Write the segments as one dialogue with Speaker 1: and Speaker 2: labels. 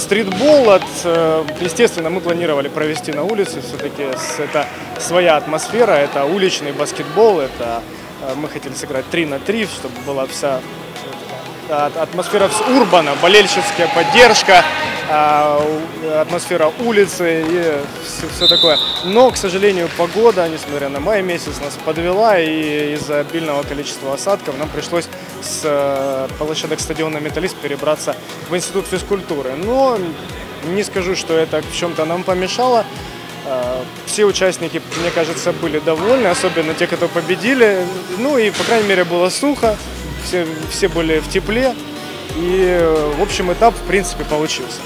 Speaker 1: Стритбол, естественно, мы планировали провести на улице, все-таки это своя атмосфера, это уличный баскетбол, мы хотели сыграть 3 на 3, чтобы была вся атмосфера урбана, болельщицкая поддержка, атмосфера улицы и все такое. Но, к сожалению, погода, несмотря на май месяц, нас подвела, и из-за обильного количества осадков нам пришлось с площадок стадиона «Металлист» перебраться в институт физкультуры. Но не скажу, что это в чем-то нам помешало. Все участники, мне кажется, были довольны, особенно те, кто победили. Ну и, по крайней мере, было сухо, все были в тепле. И, в общем, этап, в принципе, получился.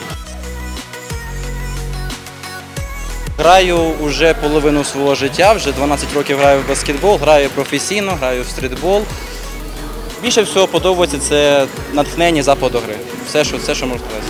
Speaker 2: Граю вже половину свого життя, вже 12 років граю в баскетбол, граю професійно, граю в стрітбол. Більше всього подобається це натхнення западу гри. Все, що можна сказати.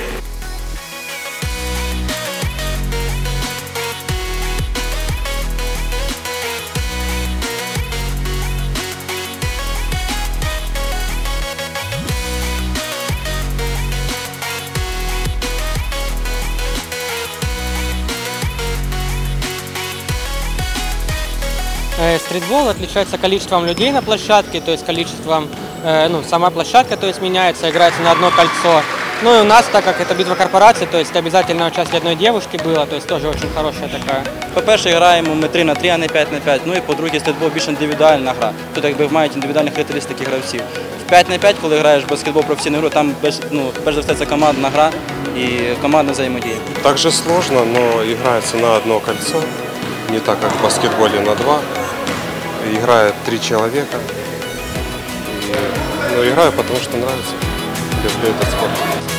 Speaker 3: Стритбол отличается количеством людей на площадке, то есть количеством, сама площадка, то есть меняется, играется на одно кольцо. Ну и у нас, так как это битва корпораций, то есть обязательно участие одной девушки было, то есть тоже очень хорошая такая.
Speaker 2: По-перше, граємо ми 3 на 3, а не 5 на 5. Ну і по-друге, стрітбол більш індивідуальна гра. Тут якби мають індивідуальні характеристики гравців. В 5 на 5, коли граєш в баскетбол професійну гру, там перш за все це командна гра і командна взаємодія.
Speaker 4: Также сложно, но играется на одно кольцо, не так как в баскетболе на 2. Играет 3 человека. Играю, потому что нравится. Люблю этот спорт.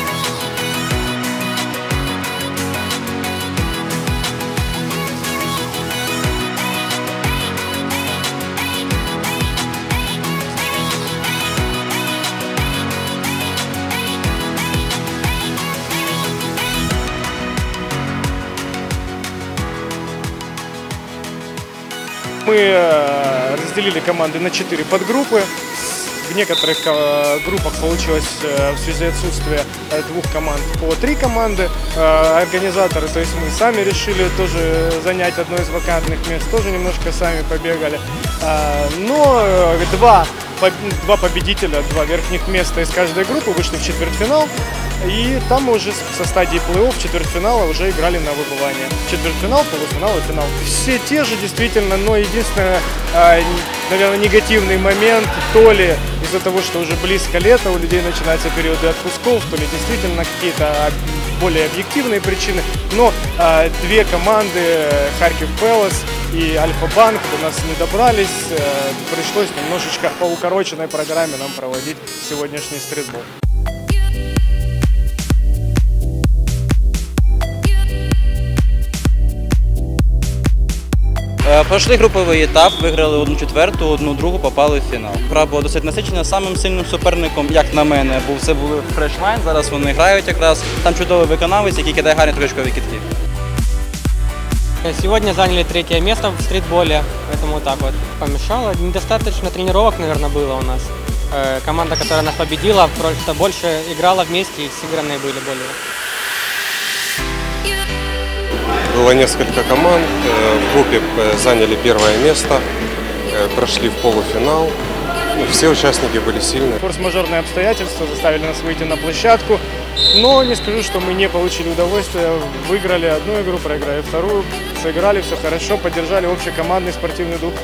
Speaker 1: Мы разделили команды на 4 подгруппы. В некоторых группах получилось в связи отсутствия 2 команд по 3 команды. Организаторы, то есть мы сами решили тоже занять одно из вакантных мест, тоже немножко сами побегали. Но два победителя, 2 верхних места из каждой группы вышли в четвертьфинал. И там мы уже со стадии плей-офф четвертьфинала уже играли на выбывание. Четвертьфинал, полуфинал и финал. Все те же действительно, но единственное, наверное, негативный момент, то ли из-за того, что уже близко лето, у людей начинаются периоды отпусков, то ли действительно какие-то более объективные причины. Но 2 команды, Харьков Пелос и Альфа-Банк, до нас не добрались. Пришлось немножечко по укороченной программе нам проводить сегодняшний стритбол.
Speaker 2: Пройшли груповий етап, виграли 1/4, 1/2, попали в фінал. Гра була досить насичена. Самим сильним суперником, як на мене, це був Фрешмайн. Зараз вони грають якраз. Там чудовий виконавець, який кидає гарні точкові кидки.
Speaker 3: Сегодня заняли 3-е место в стритболе, поэтому вот так вот помешало. Недостаточно тренировок, наверное, было у нас. Команда, которая нас победила, просто больше играла вместе и сыгранные были более.
Speaker 4: Было несколько команд, в группе заняли 1-е место, прошли в полуфинал. Все участники были сильны.
Speaker 1: Форс-мажорные обстоятельства заставили нас выйти на площадку, но не скажу, что мы не получили удовольствия. Выиграли одну игру, проиграли вторую, сыграли, все хорошо, поддержали общекомандный спортивный дух.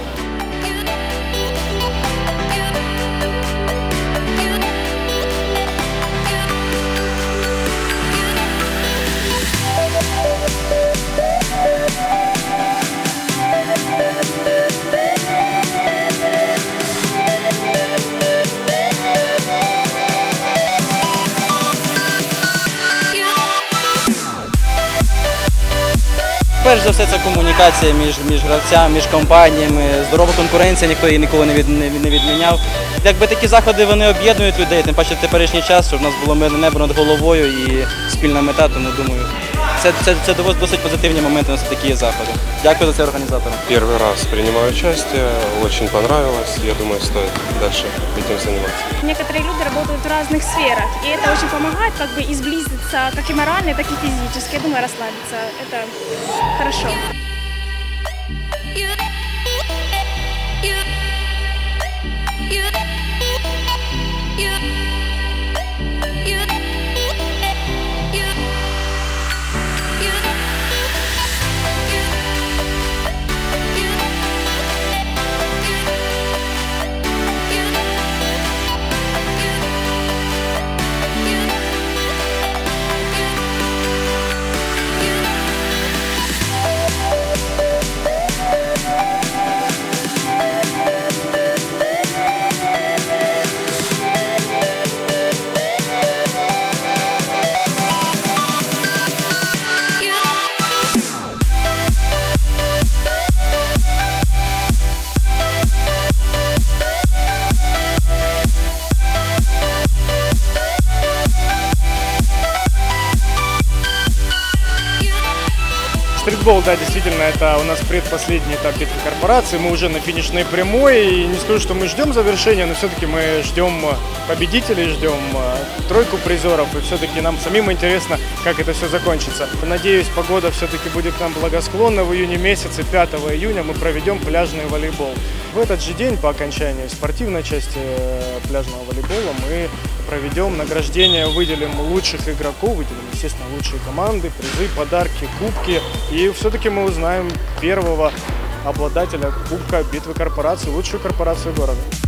Speaker 2: Перш за все, це комунікація між гравцями, між компаніями, здорова конкуренція, ніхто її ніколи не відміняв. Якби такі заходи вони об'єднують людей, тим паче в теперішній час, щоб в нас було мирне небо над головою і спільна мета, тому думаю, Це досить позитивні моменти на такі заходи. Дякую за це організаторам.
Speaker 4: Первый раз принимаю участие, очень понравилось. Я думаю, стоит дальше этим заниматься.
Speaker 5: Некоторые люди работают в разных сферах, и это очень помогает как бы и сблизиться как и морально, так и физически. Я думаю, расслабиться. Это хорошо.
Speaker 1: Стритбол, да, действительно, это у нас предпоследний этап битвы корпорации. Мы уже на финишной прямой. И не скажу, что мы ждем завершения, но все-таки мы ждем победителей, ждем тройку призеров. И все-таки нам самим интересно, как это все закончится. Надеюсь, погода все-таки будет нам благосклонна. В июне месяце, 5 июня, мы проведем пляжный волейбол. В этот же день, по окончании спортивной части пляжного волейбола, мы проведем награждение, выделим лучших игроков, выделим, естественно, лучшие команды, призы, подарки, кубки. И все-таки мы узнаем первого обладателя кубка битвы корпораций, лучшую корпорацию города.